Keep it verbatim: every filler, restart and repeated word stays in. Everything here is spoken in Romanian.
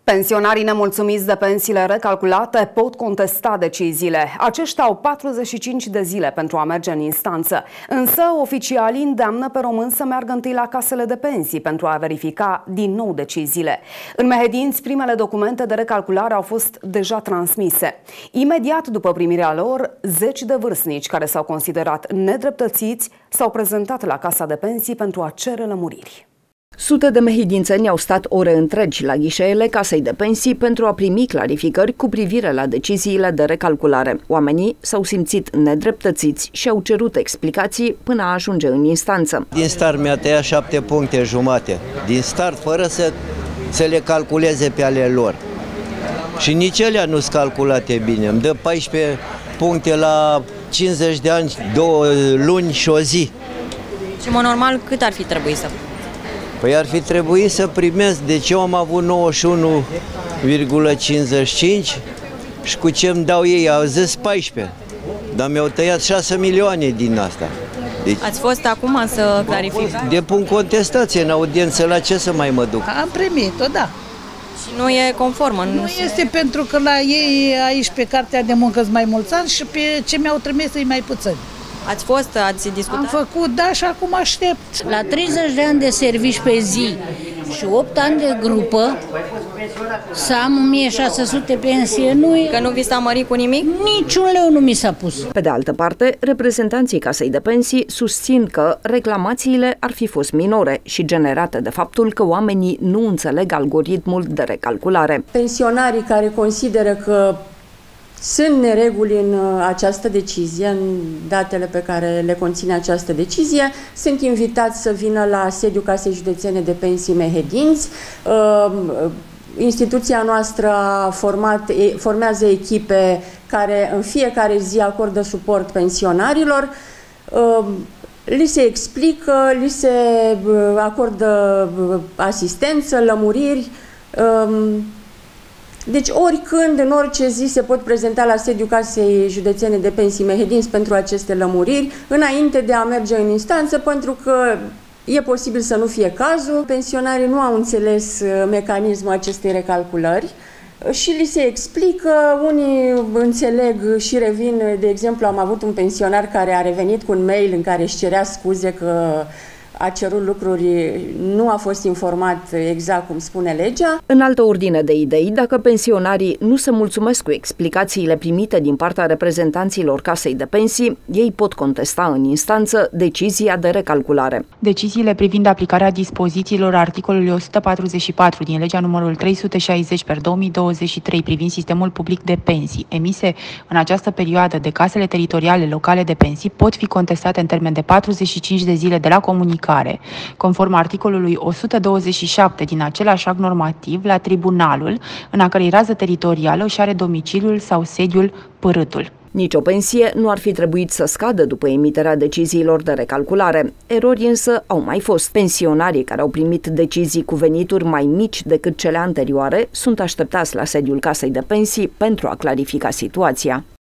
Pensionarii nemulțumiți de pensiile recalculate pot contesta deciziile. Aceștia au patruzeci și cinci de zile pentru a merge în instanță. Însă, oficialii îndeamnă pe români să meargă întâi la casele de pensii pentru a verifica din nou deciziile. În Mehedinți, primele documente de recalculare au fost deja transmise. Imediat după primirea lor, zeci de vârstnici care s-au considerat nedreptățiți s-au prezentat la Casa de Pensii pentru a cere lămuriri. Sute de mehedințeni au stat ore întregi la ghișeele Casei de Pensii pentru a primi clarificări cu privire la deciziile de recalculare. Oamenii s-au simțit nedreptățiți și au cerut explicații până a ajunge în instanță. Din start mi-a tăiat șapte puncte jumate. Din start, fără să, să le calculeze pe ale lor. Și nici elea nu sunt calculate bine. Îmi dă paisprezece puncte la cincizeci de ani, două luni și o zi. Și, mă, normal, cât ar fi trebuit să... Păi ar fi trebuit să primesc, deci eu am avut nouăzeci și unu virgulă cincizeci și cinci și cu ce îmi dau ei, au zis paisprezece, dar mi-au tăiat șase milioane din asta. Deci, ați fost acum să clarificați? Depun contestație în audiență, la ce să mai mă duc? Am primit-o, da. Și nu e conformă? Nu, nu este pentru că la ei aici pe cartea de muncă sunt mai mulți ani și pe ce mi-au trimis e mai puțin. Ați fost, ați discutat? Am făcut, da, și acum aștept. La treizeci de ani de servici pe zi și opt ani de grupă, să am o mie șase sute pensie, nu e... Că nu vi s-a mărit cu nimic? Niciun leu nu mi s-a pus. Pe de altă parte, reprezentanții Casei de Pensii susțin că reclamațiile ar fi fost minore și generate de faptul că oamenii nu înțeleg algoritmul de recalculare. Pensionarii care consideră că sunt nereguli în această decizie, în datele pe care le conține această decizie, sunt invitați să vină la sediul Casei Județene de Pensii Mehedinți. Instituția noastră a format, formează echipe care în fiecare zi acordă suport pensionarilor. Li se explică, li se acordă asistență, lămuriri. Deci oricând, în orice zi, se pot prezenta la sediul Casei Județene de Pensii Mehedinți pentru aceste lămuriri, înainte de a merge în instanță, pentru că e posibil să nu fie cazul. Pensionarii nu au înțeles mecanismul acestei recalculări și li se explică, unii înțeleg și revin. De exemplu, am avut un pensionar care a revenit cu un mail în care își cerea scuze că a cerut lucruri, nu a fost informat exact cum spune legea. În altă ordine de idei, dacă pensionarii nu se mulțumesc cu explicațiile primite din partea reprezentanților Casei de Pensii, ei pot contesta în instanță decizia de recalculare. Deciziile privind aplicarea dispozițiilor articolului o sută patruzeci și patru din legea numărul trei sute șaizeci pe două mii douăzeci și trei privind sistemul public de pensii, emise în această perioadă de casele teritoriale locale de pensii, pot fi contestate în termen de patruzeci și cinci de zile de la comunicare, care, conform articolului o sută douăzeci și șapte din același act normativ, la tribunalul în a cărei rază teritorială își are domiciliul sau sediul pârâtul. Nici o pensie nu ar fi trebuit să scadă după emiterea deciziilor de recalculare. Erori însă au mai fost. Pensionarii care au primit decizii cu venituri mai mici decât cele anterioare sunt așteptați la sediul Casei de Pensii pentru a clarifica situația.